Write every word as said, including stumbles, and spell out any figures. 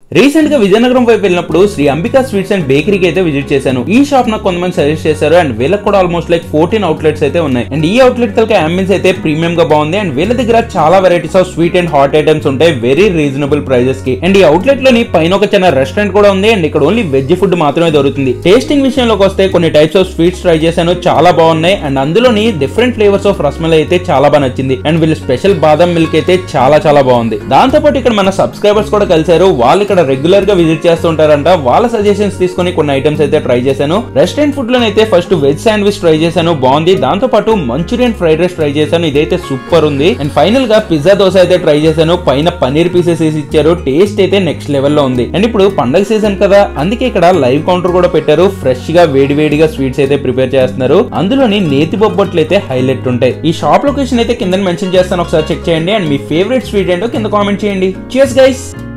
Recent గా విజయనగరం వైపు వెళ్ళినప్పుడు శ్రీ అంబికా స్వీట్స్ అండ్ బేకరీకి అయితే విజిట్ చేశాను. ఈ షాప్ నాకు కొంతమంది సజెస్ట్ చేశారు అండ్ వీళ్ళకి కూడా ఆల్మోస్ట్ లైక్ ఫోర్టీన్ అవుట్లెట్స్ అయితే ఉన్నాయి. అండ్ ఈ అవుట్లెట్ తలకి అంబియన్స్ అయితే ప్రీమియం గా బాగుంది. అండ్ వీళ్ళ దగ్గర చాలా varieties of sweet and hot items ఉంటాయి వెరీ రీజనబుల్ ప్రైజెస్ కి. అండ్ ఈ అవుట్లెట్ లోని పైన ఒక చిన్న రెస్టారెంట్ కూడా ఉంది. అండ్ ఇక్కడ ఓన్లీ వెజ్ ఫుడ్ మాత్రమే దొరుకుతుంది. టేస్టింగ్ విషయంలోకి వస్తే కొన్ని టైప్స్ ఆఫ్ స్వీట్స్ ట్రై చేశాను, చాలా బాగున్నాయి. అండ్ అందులోని డిఫరెంట్ ఫ్లేవర్స్ ఆఫ్ రసమలై అయితే చాలా బాగా నచ్చింది. అండ్ వీళ్ళ స్పెషల్ బాదం మిల్క్ అయితే చాలా చాలా బాగుంది. దాంతో పాటు ఇక్కడ మన సబ్స్క్రైబర్స్ కూడా కలిసారు. వాళ్ళు ఇక్కడ రెగ్యులర్ గా విజిట్ చేస్తుంటారంట. వాళ్ళ సజెషన్స్ తీసుకుని కొన్ని ఐటమ్స్ అయితే ట్రై చేశాను. రెస్టారెంట్ ఫుడ్ లోనైతే ఫస్ట్ వెజ్ శాండ్విచ్ ట్రై చేశాను, బాగుంది. దాంతో పాటు మంచూరియన్ ఫ్రైడ్ రైస్ ట్రై చేశాను, ఇదైతే సూపర్ ఉంది. అండ్ ఫైనల్ గా పిజ్జా దోశ అయితే ట్రై చేశాను, పైన పన్నీర్ పీసెస్ వేసి ఇచ్చారు, టేస్ట్ అయితే నెక్స్ట్ లెవెల్ లో ఉంది. అండ్ ఇప్పుడు పండగ సీజన్ కదా, అందుకే ఇక్కడ లైవ్ కౌంటర్ కూడా పెట్టారు. ఫ్రెష్ గా వేడి వేడిగా స్వీట్స్ అయితే ప్రిపేర్ చేస్తున్నారు. అందులోని నేతి బొబ్బట్లు అయితే హైలైట్ ఉంటాయి. ఈ షాప్ లొకేషన్ అయితే కింద మెన్షన్ చేస్తాను, ఒకసారి చెక్ చేయండి. అండ్ మీ ఫేవరెట్ స్వీట్ ఏంటో కింద కామెంట్ చేయండి. Cheers guys.